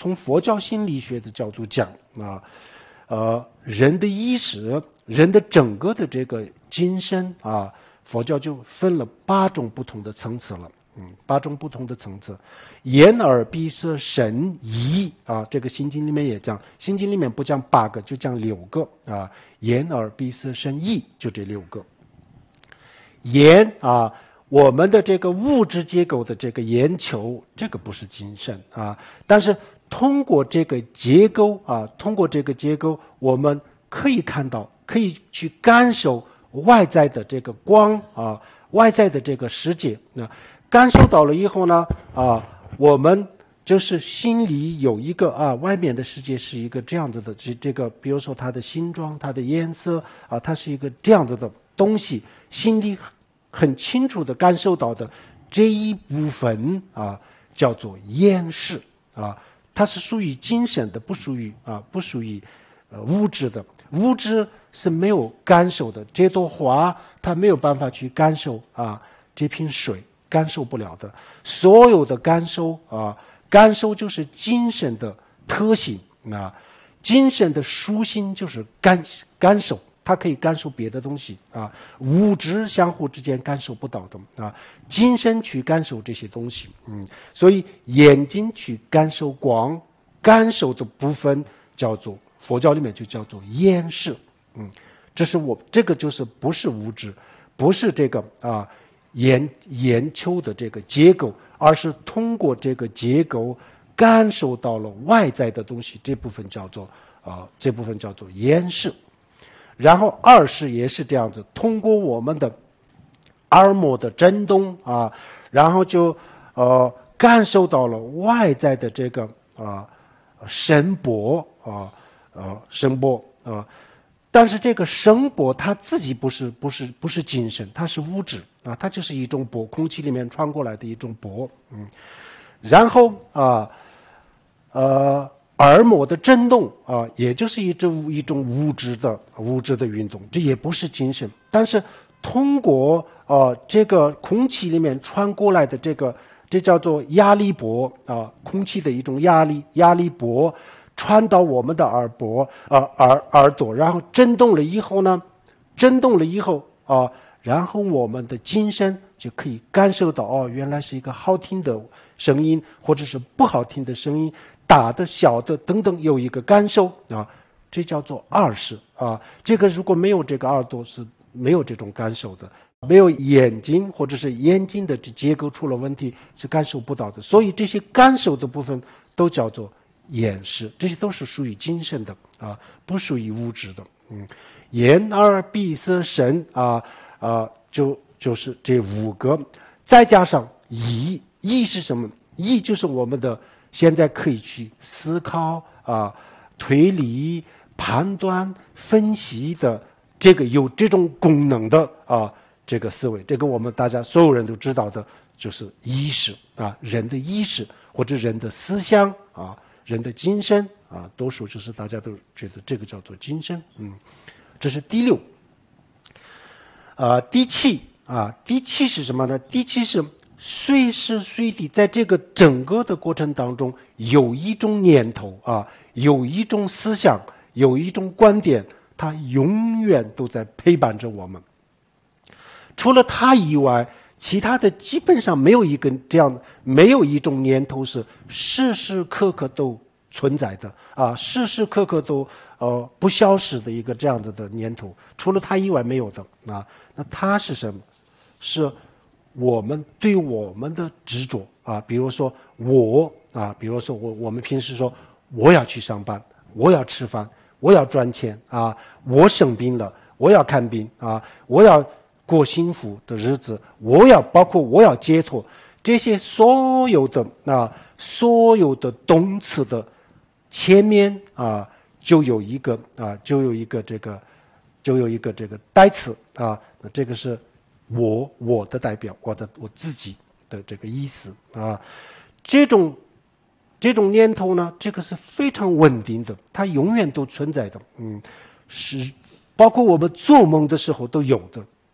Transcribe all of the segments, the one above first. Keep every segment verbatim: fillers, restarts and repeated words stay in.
从佛教心理学的角度讲啊，呃，人的意识，人的整个的这个精神啊，佛教就分了八种不同的层次了。嗯，八种不同的层次，眼耳鼻舌身意啊，这个心经里面也讲，心经里面不讲八个，就讲六个啊，眼耳鼻舌身意就这六个。眼啊，我们的这个物质结构的这个眼球，这个不是精神啊，但是通过这个结构啊，通过这个结构，我们可以看到，可以去感受外在的这个光啊，外在的这个世界啊。感受到了以后呢，啊，我们就是心里有一个啊，外面的世界是一个这样子的，这这个，比如说它的形状、它的颜色啊，它是一个这样子的东西，心里很清楚的感受到的这一部分啊，叫做眼识啊，它是属于精神的，不属于啊，不属于呃物质的，物质是没有感受的，这朵花它没有办法去感受啊，这瓶水。感受不了的，所有的感受啊，感受就是精神的特性啊，精神的属性就是感感受，它可以感受别的东西啊，物质相互之间感受不到的啊，精神去感受这些东西，嗯，所以眼睛去感受光，感受的部分叫做佛教里面就叫做眼识，嗯，这是我这个就是不是物质，不是这个啊。眼眼球的这个结构，而是通过这个结构感受到了外在的东西，这部分叫做啊、呃，这部分叫做眼识。然后二识也是这样子，通过我们的耳膜的震动啊，然后就呃感受到了外在的这个啊、呃、声波啊呃声波啊。但是这个声波它自己不是不是不是精神，它是物质啊，它就是一种波，空气里面传过来的一种波，嗯，然后啊呃耳膜的震动啊，也就是一种一种物质的物质的运动，这也不是精神，但是通过啊这个空气里面传过来的这个，这叫做压力波啊，空气的一种压力压力波。传到我们的耳朵啊、呃、耳耳朵，然后震动了以后呢，震动了以后啊、呃，然后我们的精神就可以感受到哦，原来是一个好听的声音，或者是不好听的声音，大的、小的等等，有一个感受啊，这叫做二识啊。这个如果没有这个耳朵是没有这种感受的，没有眼睛或者是眼睛的结构出了问题是感受不到的，所以这些感受的部分都叫做。眼识，这些都是属于精神的啊，不属于物质的。嗯，眼耳鼻舌身啊啊，就就是这五个，再加上意，意是什么？意就是我们的现在可以去思考啊、推理、判断、分析的这个有这种功能的啊这个思维，这个我们大家所有人都知道的，就是意识啊，人的意识或者人的思想啊。人的精神啊，多数就是大家都觉得这个叫做精神，嗯，这是第六。啊，第七啊，第七是什么呢？第七是随时随地在这个整个的过程当中，有一种念头啊，有一种思想，有一种观点，它永远都在陪伴着我们。除了它以外。其他的基本上没有一个这样，没有一种念头是时时刻刻都存在的啊，时时刻刻都呃不消失的一个这样子的念头，除了它以外没有的啊。那它是什么？是我们对我们的执着啊，比如说我啊，比如说我我们平时说我要去上班，我要吃饭，我要赚钱啊，我生病了，我要看病啊，我要。过幸福的日子，我要包括我要解脱，这些所有的啊，所有的动词的前面啊，就有一个啊，就有一个这个，就有一个这个代词啊，那这个是我我的代表，我的我自己的这个意思啊，这种这种念头呢，这个是非常稳定的，它永远都存在的，嗯，是包括我们做梦的时候都有的。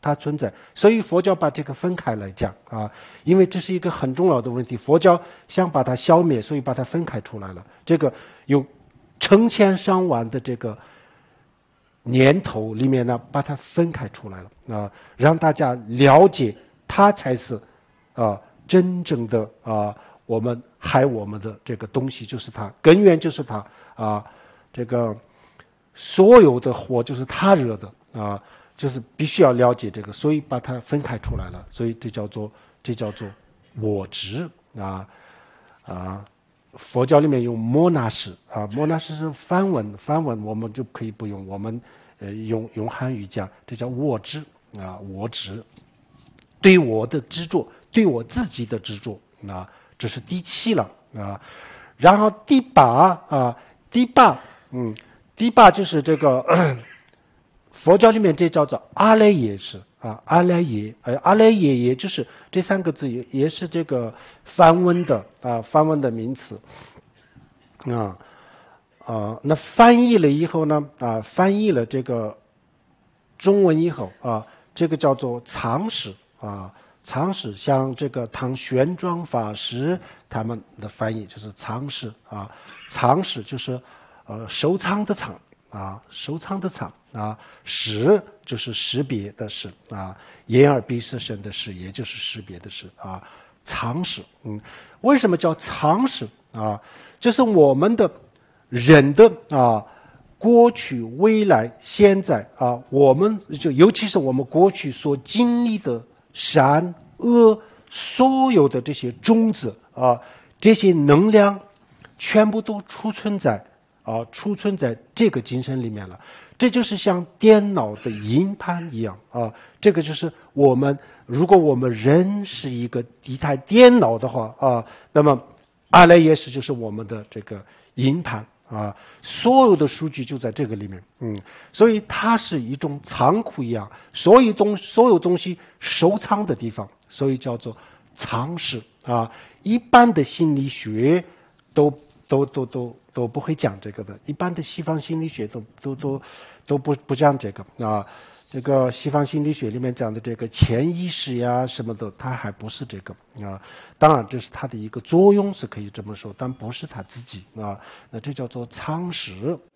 它存在，所以佛教把这个分开来讲啊，因为这是一个很重要的问题，佛教想把它消灭，所以把它分开出来了。这个有成千上万的这个年头里面呢，把它分开出来了啊，让大家了解它才是啊真正的啊我们害我们的这个东西，就是它，根源就是它啊，这个所有的祸就是它惹的啊，就是必须要了解这个，所以把它分开出来了，所以这叫做这叫做我执啊啊。佛教里面用摩那识啊，摩那识是梵文，梵文我们就可以不用，我们呃用用汉语讲，这叫我执啊，我执，对我的执着，对我自己的执着啊，这是第七了啊。然后第八啊，第八嗯，第八就是这个佛教里面这叫做阿赖耶识啊，阿赖耶，呃，阿赖耶也就是这三个字也也是这个梵文的啊，梵文的名词啊啊，那翻译了以后呢啊，翻译了这个中文以后啊，这个叫做藏识啊，藏识，像这个唐玄奘法师他们的翻译就是藏识啊，藏识就是呃收藏的藏啊，收藏的藏啊，识就是识别的识啊，眼耳鼻舌身的识，也就是识别的识啊，藏识。嗯，为什么叫藏识啊？就是我们的人的啊，过去、未来、现在啊，我们就尤其是我们过去所经历的善恶，所有的这些种子啊，这些能量，全部都储存在啊，储存在这个精神里面了。这就是像电脑的硬盘一样啊，这个就是我们，如果我们人是一个一台电脑的话啊，那么阿赖耶识就是我们的这个硬盘啊，所有的数据就在这个里面，嗯，所以它是一种仓库一样，所有东所有东西收藏的地方，所以叫做藏室啊。一般的心理学都都都都都不会讲这个的，一般的西方心理学都都都都不不讲这个啊。这个西方心理学里面讲的这个潜意识呀什么的，它还不是这个啊。当然，这是它的一个作用，是可以这么说，但不是它自己啊。那这叫做藏识